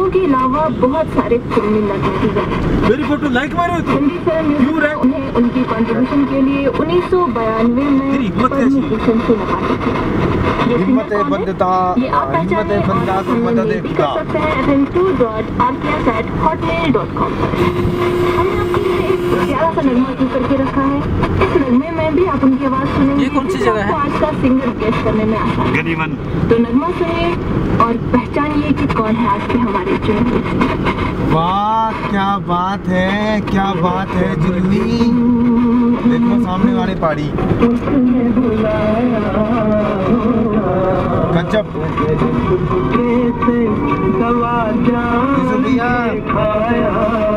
गानों के अलावा बहुत सारे फिल्मी नगीज़ हैं। मेरी फोटो लाइक मारो तो हिंदी फिल्म उन्हें उनकी कंट्रीब्यूशन के लिए 1992 में पद्म भूषण से नवाजा गया। हिम्मत है बंदा को मदद दे खुदा। कर सकते हैं fm2.rks@hotmail.com पर। हमने आपके लिए एक प्यारा सा नगमा चूज करके रखा है। इस नगमे में भी आप उनकी आवाज सुनेंगे। ये कौन सी जगह है? आज का सिंगर गेस्ट करने में आसान है। तो नगमा सुनिए और पहचानिए कि कौन है आज के हमारे चुने। वाह क्या बात है, क्या बात है जुल्मी। देखो सामने वाली पहाड़ी गजब। भैया